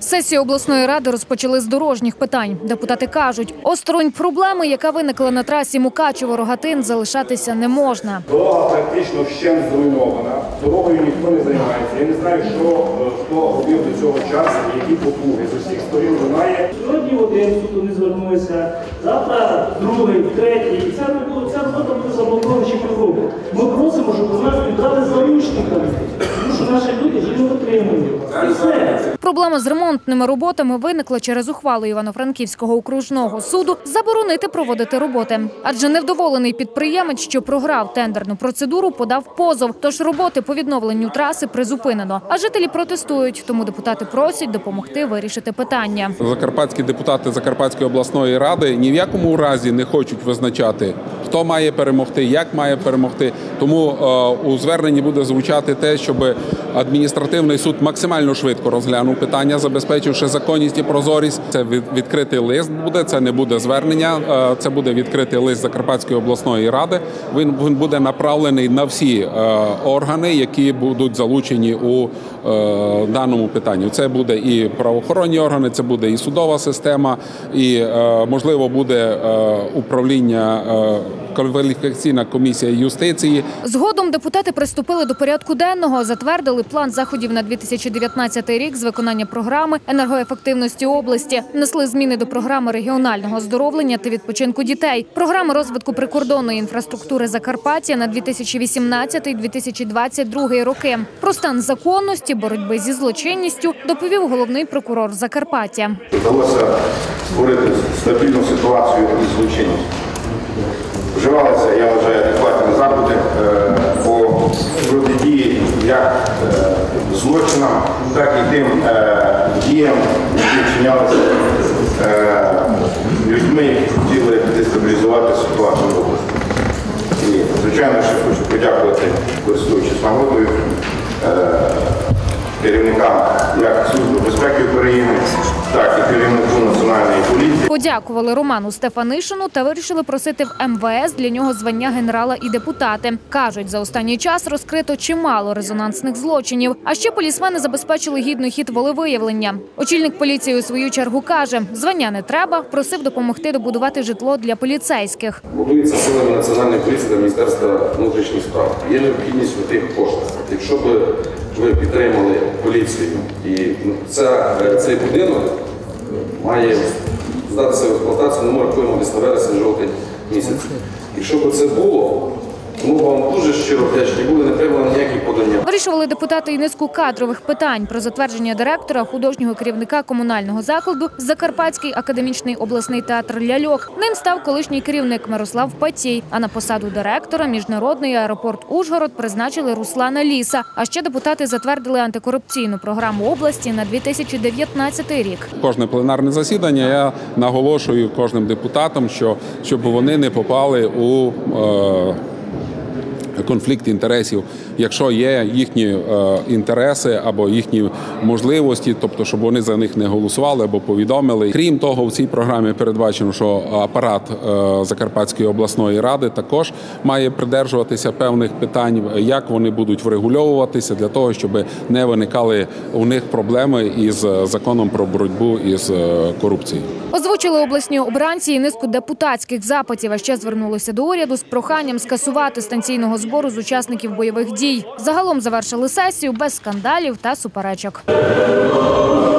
Сесію обласної ради розпочали з дорожніх питань. Депутати кажуть, осторонь проблеми, яка виникла на трасі Мукачево-Рогатин, залишатися не можна. Дорога практично вщент зруйнована, дорогою ніхто не займається. Я не знаю, хто робив до цього часу, які потуги. З усіх сторін лунає. Сьогодні один суд не звернувся, завтра другий, третій. І ця робота буде заблокована ще півроку. Ми просимо, щоб у нас віддали заручниками, тому що наші люди вже не отримують. І все. Проблема з ремонтними роботами виникла через ухвалу Івано-Франківського окружного суду заборонити проводити роботи. Адже невдоволений підприємець, що програв тендерну процедуру, подав позов. Тож роботи по відновленню траси призупинено. А жителі протестують, тому депутати просять допомогти вирішити питання. Закарпатські депутати Закарпатської обласної ради ні в якому разі не хочуть визначати, хто має перемогти, як має перемогти. Тому у зверненні буде звучати те, щоб адміністративний суд максимально швидко розглянув питання, забезпечивши законність і прозорість. Це відкритий лист буде, це не буде звернення, це буде відкритий лист Закарпатської обласної ради. Він буде направлений на всі органи, які будуть залучені у даному питанні. Це буде і правоохоронні органи, це буде і судова система, і, можливо, буде управління кваліфікаційна комісія юстиції. Згодом депутати приступили до порядку денного, затвердили план заходів на 2019 рік з виконання програми енергоефективності області, внесли зміни до програми регіонального оздоровлення та відпочинку дітей, програми розвитку прикордонної інфраструктури Закарпаття на 2018-2022 роки. Про стан законності, боротьби зі злочинністю доповів головний прокурор Закарпаття. Вдалося створити стабільну ситуацію із злочинністю. Вживалися, я вважаю, адекватні заходи по протидії як злочинам, так і тим діям, які вчинялися людьми, які хотіли дестабілізувати ситуацію в області. І, звичайно, ще хочу подякувати, користуючись нагодою, керівникам як Служби безпеки України, так і керівнику Національної поліції. Подякували Роману Стефанишину та вирішили просити в МВС для нього звання генерала і депутати. Кажуть, за останній час розкрито чимало резонансних злочинів. А ще полісмени забезпечили гідний хід волевиявлення. Очільник поліції у свою чергу каже, звання не треба, просив допомогти добудувати житло для поліцейських. Будується силами Національної поліції та Міністерства внутрішніх справ. Є необхідність у тих коштах. Якщо б ви підтримали поліцію і цей будинок має здатися в експлуатацію, ми рахуємо десь на вересень-жовтень місяць. Якщо б це було, тому вам дуже щиро вдячні були, не треба ніяких подання. Вирішували депутати і низку кадрових питань про затвердження директора, художнього керівника комунального закладу Закарпатський академічний обласний театр «Ляльок». Ним став колишній керівник Мирослав Патій, а на посаду директора міжнародний аеропорт Ужгород призначили Руслана Ліса. А ще депутати затвердили антикорупційну програму області на 2019 рік. Кожне пленарне засідання я наголошую кожним депутатам, щоб вони не попали у конфлікт інтересів, якщо є їхні інтереси або їхні можливості, тобто, щоб вони за них не голосували або повідомили. Крім того, в цій програмі передбачено, що апарат Закарпатської обласної ради також має придержуватися певних питань, як вони будуть врегульовуватися для того, щоб не виникали у них проблеми із законом про боротьбу із корупцією. Озвучили обласні обранці і низку депутатських запитів, а ще звернулися до уряду з проханням скасувати станційного збору з учасників бойових дій. Загалом завершили сесію без скандалів та суперечок.